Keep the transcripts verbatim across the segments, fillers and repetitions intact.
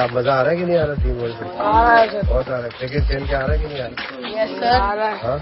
क्या मजा आ रहा है कि नहीं आ रहा टीम वर्ल्ड में? आ रहा है सर, बहुत आ रहा है। क्रिकेट खेल के आ रहा है कि नहीं आ रहा? यस सर, आ रहा है। हाँ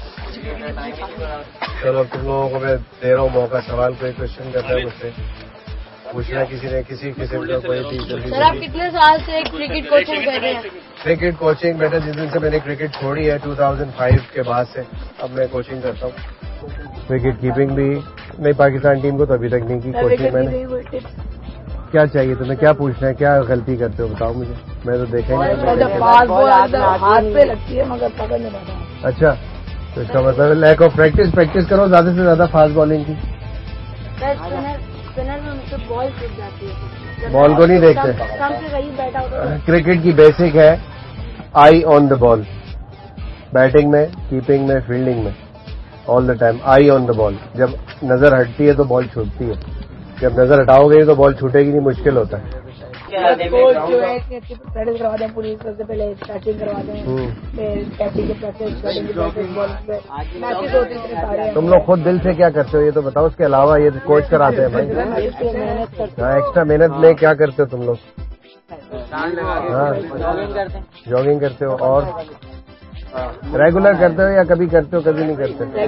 चलो तुम लोगों को मैं दे रहा हूँ मौका, सवाल कोई क्वेश्चन करता है मुझसे पूछना, किसी ने किसी किस्म का कोई भी जल्दी। सर आप कितने साल से क्रिकेट कोचिंग कर रहे हैं? क्रिकेट कोचिंग बेटा जिस दिन से मैंने क्रिकेट छोड़ी है दो हज़ार पाँच के बाद से अब मैं कोचिंग करता हूँ। विकेट कीपिंग भी नहीं पाकिस्तान टीम को तो अभी तक नहीं की कोचिंग मैंने। क्या चाहिए तुम्हें, क्या पूछना है, क्या गलती करते हो बताओ मुझे, मैं तो देखा ही नहीं। हाथ पे लगती है मगर पकड़ नहीं पाता। अच्छा तो इसका मतलब लैक ऑफ प्रैक्टिस। प्रैक्टिस करो ज्यादा से ज्यादा फास्ट बॉलिंग की। स्पिनर में मुझसे बॉल छूट जाती है, बॉल को नहीं देखते। बैठा होता क्रिकेट की बेसिक है eye on the ball, batting में, कीपिंग में, फील्डिंग में, all the time eye on the ball. जब नजर हटती है तो बॉल छूटती है, जब नजर हटाओगे तो बॉल छूटेगी नहीं, मुश्किल होता है। कोच जो है इतनी अच्छी प्रैक्टिस करवाते हैं, पूरी सबसे पहले स्टार्टिंग करवाते हैं, फिर टैक्टिक की प्रैक्टिस, बैटिंग की प्रैक्टिस, बॉलिंग पे मैचेस होते हैं सारे। तुम लोग खुद दिल से क्या करते हो ये तो बताओ, उसके अलावा ये कोच कराते हैं भाई। हाँ एक्स्ट्रा मेहनत में क्या करते हो तुम लोग? हाँ जॉगिंग करते हो और रेगुलर करते हो या कभी करते हो कभी नहीं करते?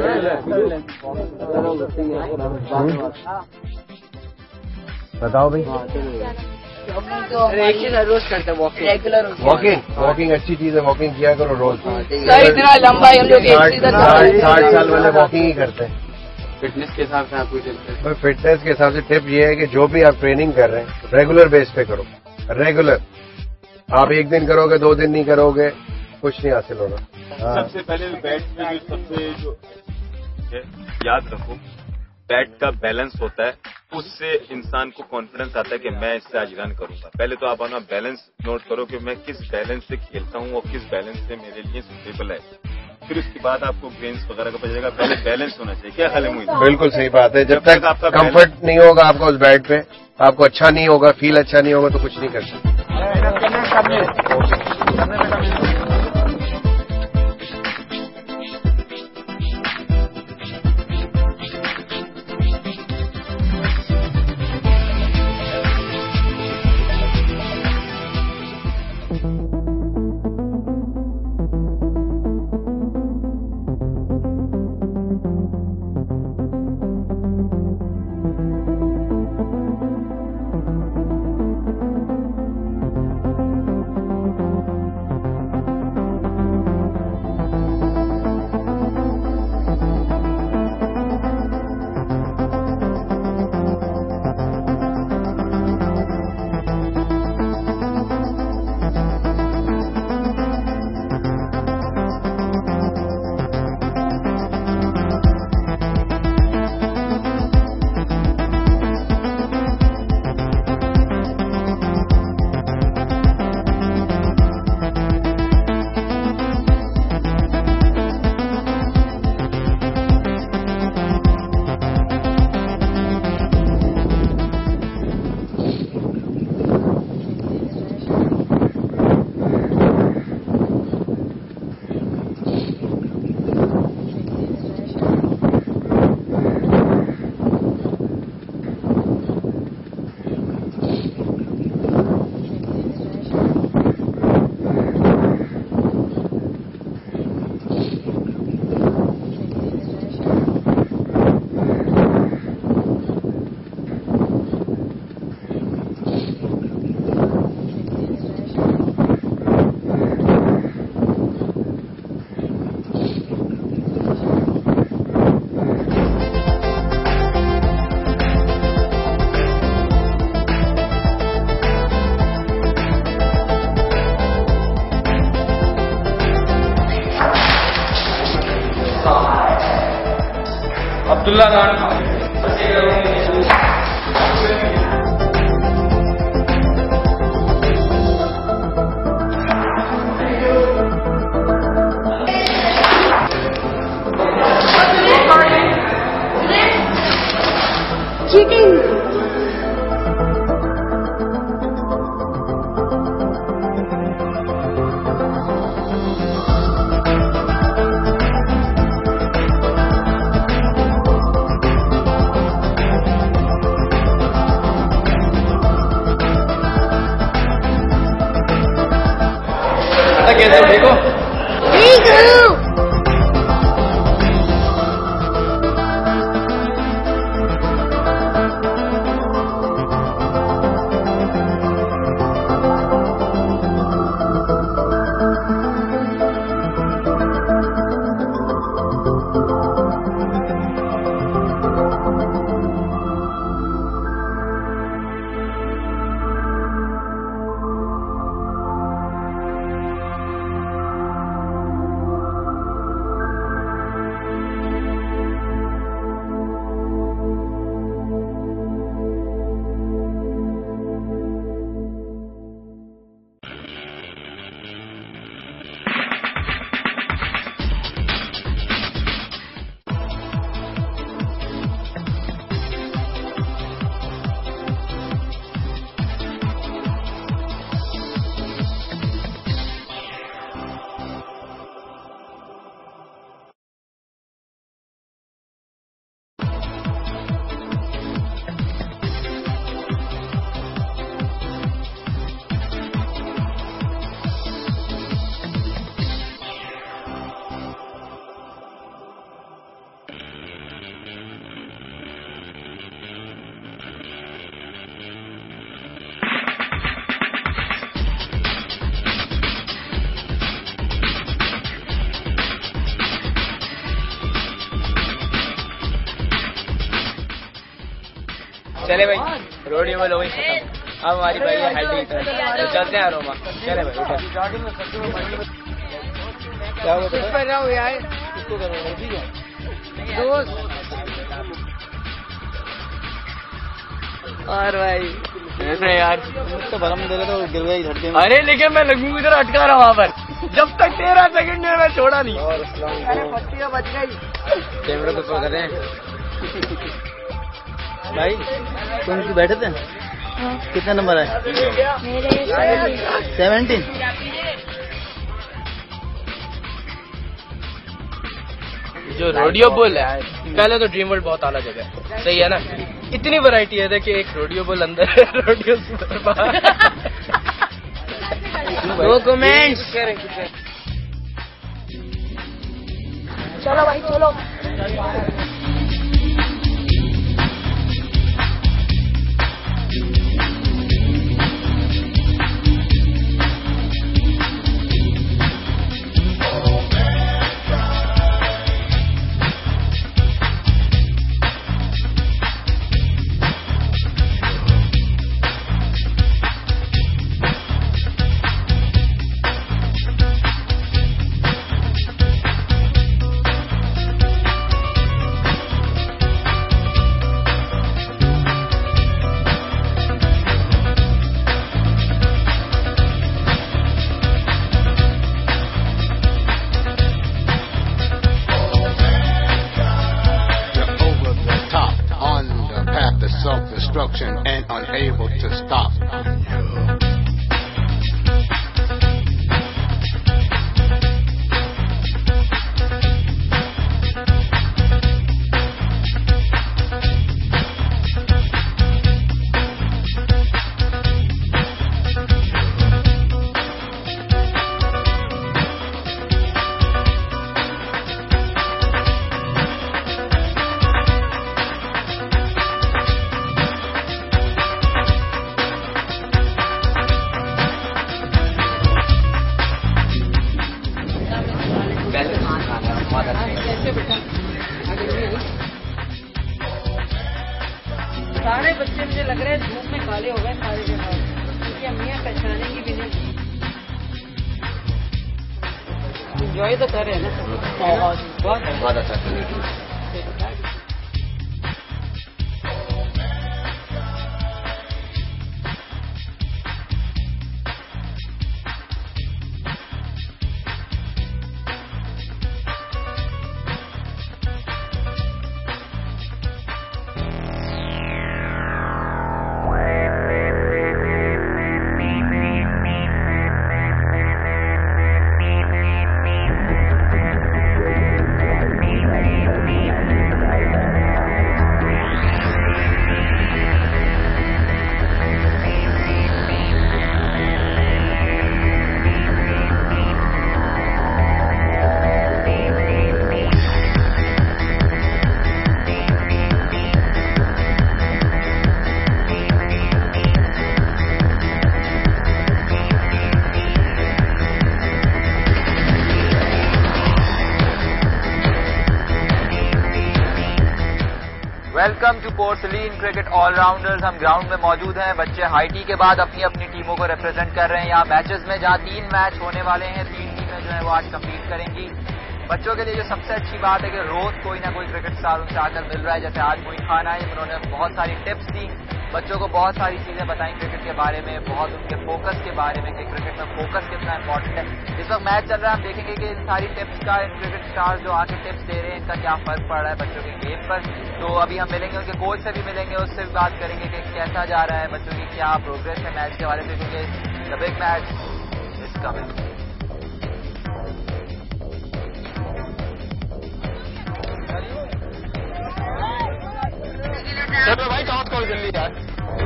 बताओ भाई। रोज करते हैं वॉकिंग। वॉकिंग वॉकिंग अच्छी चीज है, वॉकिंग किया करो रोज। सर इतना लंबा हम लोग साठ साल वाले वॉकिंग ही करते हैं। फिटनेस के हिसाब से आप कोई चलते हैं? फिटनेस के हिसाब से टिप ये है कि जो भी आप ट्रेनिंग कर रहे हैं रेगुलर बेस पे करो। रेगुलर आप एक दिन करोगे दो दिन नहीं करोगे कुछ नहीं हासिल होगा। हाँ। सबसे पहले बैट में जो सबसे जो याद रखो बैट का बैलेंस होता है, उससे इंसान को कॉन्फिडेंस आता है कि मैं इससे आज रन करूंगा। पहले तो आप अपना बैलेंस नोट करो कि मैं किस बैलेंस से खेलता हूं और किस बैलेंस से मेरे लिए सुटेबल है, फिर उसके बाद आपको ग्रेन्स वगैरह का पता चलेगा। पहले बैलेंस होना चाहिए। क्या ख्याल है मुझे? बिल्कुल सही बात है। जब तक आपका कंफर्ट नहीं होगा आपका उस बैट पे, आपको अच्छा नहीं होगा, फील अच्छा नहीं होगा तो कुछ नहीं कर सकते। अब्दुल्ला खान चीटिंग। कैसे हो? देखो ठीक हूँ। चले भाई, रोडियो में लो भाई खत्म। अब हमारी भाई हाइट की तरफ तो चलते हैं रोमा। चले भाई उठो। क्या हो रहा है यार? किसको कर रहे हो? ठीक है दोस्त। और भाई ऐसे यार तो भरम दे रहे तो गिर गई झटके में। अरे लेकिन मैं लगू इधर अटका रहा वहाँ पर, जब तक तेरह सेकंड में मैं छोड़ा नहीं। अरे पट्टियाँ बच गई। कैमरा को कर रहे हैं भाई। तुम बैठे थे? हाँ। कितना नंबर है? मेरे सेवेंटीन। जो रोडियो बुल है, पहले तो ड्रीम वर्ल्ड बहुत आला जगह है, सही है ना? इतनी वैरायटी है देखिए, एक रोडियो बुल अंदर है, रोडियो बाहर। दो कमेंट्स। चलो भाई चलो। Self-destruction and unable to stop. सारे बच्चे मुझे लग रहे हैं धूप में काले हो गए सारे के सारे, क्योंकि अम्मियाँ पहचानेंगी भी नहीं। एंजॉय तो कर रहे हैं ना बहुत बहुत अच्छा। Welcome to port Salim cricket allrounders. हम ग्राउंड में मौजूद हैं। बच्चे हाई टी के बाद अपनी अपनी टीमों को रिप्रेजेंट कर रहे हैं यहाँ मैचेस में, जहाँ तीन मैच होने वाले हैं। तीन टीमें जो है वो आज कम्पीट करेंगी। बच्चों के लिए जो सबसे अच्छी बात है कि रोज कोई ना कोई क्रिकेट स्टार उनसे आकर मिल रहा है। जैसे आज मोइन खान आए, उन्होंने बहुत सारी टिप्स दी, बच्चों को बहुत सारी चीजें बताई क्रिकेट के बारे में, बहुत उनके फोकस के बारे में कि क्रिकेट में फोकस कितना इंपॉर्टेंट है। इस वक्त मैच चल रहा है, हम देखेंगे कि इन सारी टिप्स का, इन क्रिकेट स्टार जो आके टिप्स दे रहे हैं, इनका क्या फर्क पड़ रहा है बच्चों के गेम पर। तो अभी हम मिलेंगे, उनके कोच से भी मिलेंगे, उससे भी बात करेंगे कि कैसा जा रहा है बच्चों की, क्या प्रोग्रेस है मैच के बारे में, क्योंकि the big match is coming. चलो भाई टॉस कॉल जल्दी यार।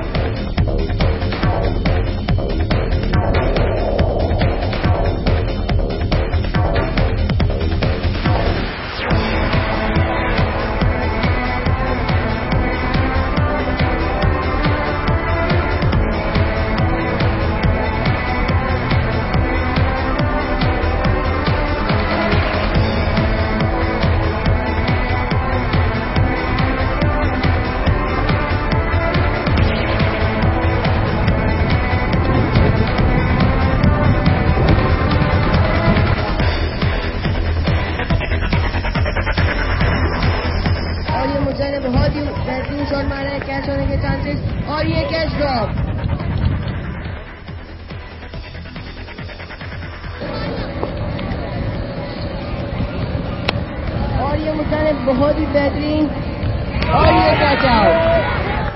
बहुत ही बेहतरीन शॉट मारा है, कैच होने के चांसेस, और ये कैच ड्रॉप। और ये मुद्दा ने बहुत ही बेहतरीन, और ये कैच आउट।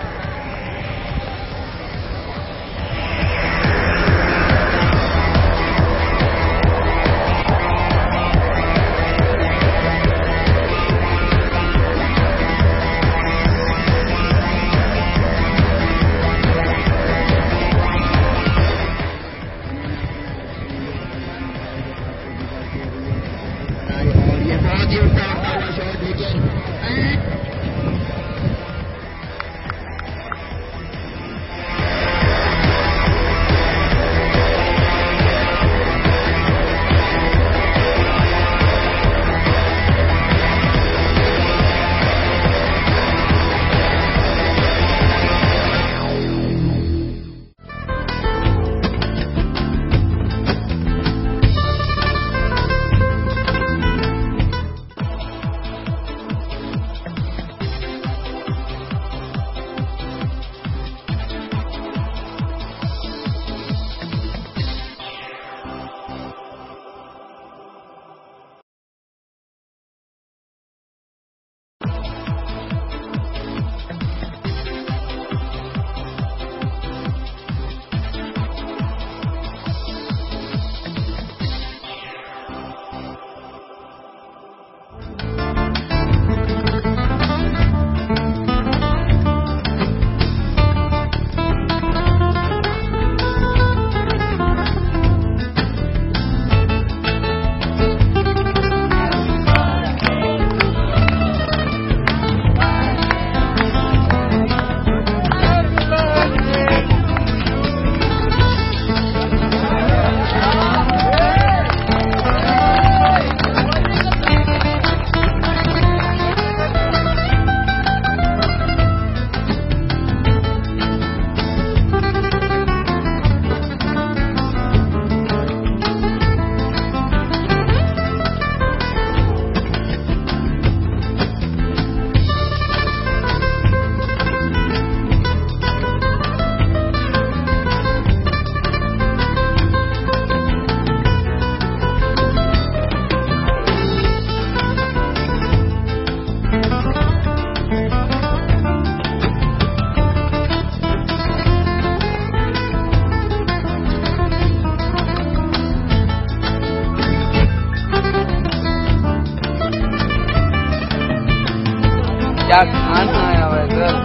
क्या खाना आया हुआ है सर?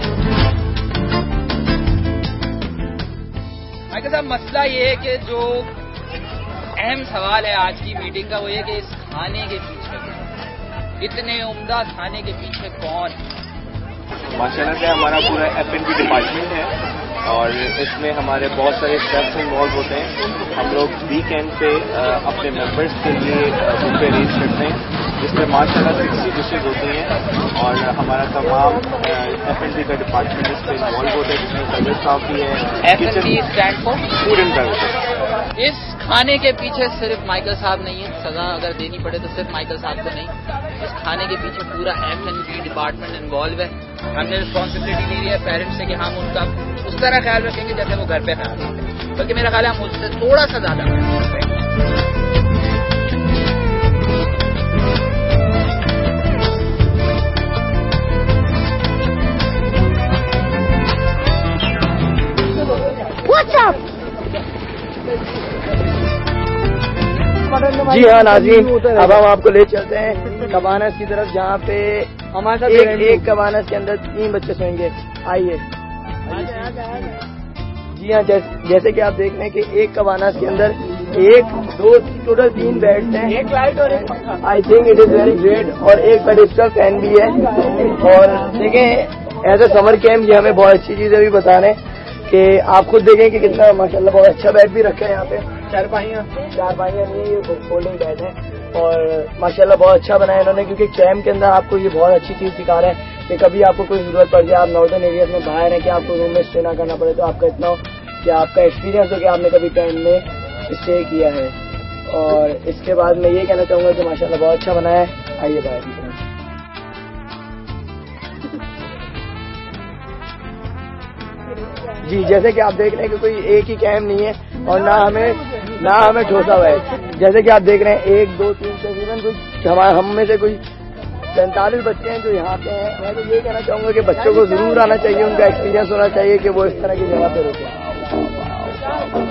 भाई साहब, मसला ये है कि जो अहम सवाल है आज की मीटिंग का, वो ये कि इस खाने के पीछे, इतने उम्दा खाने के पीछे कौन? माशाल्लाह से हमारा पूरा एफ एंड बी डिपार्टमेंट है और इसमें हमारे बहुत सारे शेफ्स इन्वॉल्व होते हैं। हम लोग वीकेंड पे अपने मेंबर्स के लिए बुफे अरेंज करते हैं जिसमें माशाल्लाह सिक्सटी डिशेज होती हैं और हमारा तमाम एफ एंड बी का डिपार्टमेंट इसमें इन्वॉल्व होता है, जिसमें सर्विस स्टाफ भी है। F and B stand for food and beverages. इस खाने के पीछे सिर्फ माइकल साहब नहीं है, सजा अगर देनी पड़े तो सिर्फ माइकल साहब को नहीं, इस खाने के पीछे पूरा F and B department involve है। हमने रिस्पॉन्सिबिलिटी ली है पेरेंट्स से कि हम उनका उस तरह ख्याल रखेंगे जैसे वो घर पे ख्याल रखते, बल्कि मेरा ख्याल है हम उससे थोड़ा सा ज्यादा। जी हाँ नाज़रीन, अब हम आपको ले चलते हैं कबानस की तरफ, जहाँ पे हमारे एक, एक कबानस के अंदर तीन बच्चे सोएंगे। आइए। जी हाँ, जैसे, जैसे कि आप देख रहे हैं कि एक कबानस के अंदर एक दो टोटल तीन बेड्स हैं, एक लाइट और एक पंखा। I think it is very great. और एक पेडिस्टल फैन भी है। और देखें एज ए समर कैंप ये हमें बहुत अच्छी चीजें भी बता रहे हैं कि आप खुद देखें कि कितना माशाल्लाह बहुत अच्छा बेड भी रखा है यहाँ पे। चारपाइयाँ चारपाइयाँ नहीं, ये फोल्डिंग बेड है और माशाल्लाह बहुत अच्छा बनाया इन्होंने, क्योंकि कैंप के अंदर आपको ये बहुत अच्छी चीज सिखा रहे हैं कि कभी आपको कोई जरूरत पड़ जाए, आप नॉर्दर्न एरिया में बाहर हैं कि आपको रूम में स्टे ना करना पड़े, तो आपका इतना हो कि आपका एक्सपीरियंस हो कि आपने कभी कैंप में स्टे किया है। और इसके बाद मैं ये कहना चाहूँगा कि माशाल्लाह बहुत अच्छा बनाया है। आइए बाहर की तरफ। जी जैसे कि आप देख रहे हैं कि कोई एक ही कैंप नहीं है और ना हमें ना हमें ठोसा हुआ है। जैसे कि आप देख रहे हैं एक दो तीन तकरीबन कुछ हमारे हम में से कोई पैंतालीस बच्चे हैं जो यहाँ पे हैं। मैं तो ये कहना चाहूँगा कि बच्चों को जरूर आना चाहिए, उनका एक्सपीरियंस होना चाहिए कि वो इस तरह की जगह पे रुके।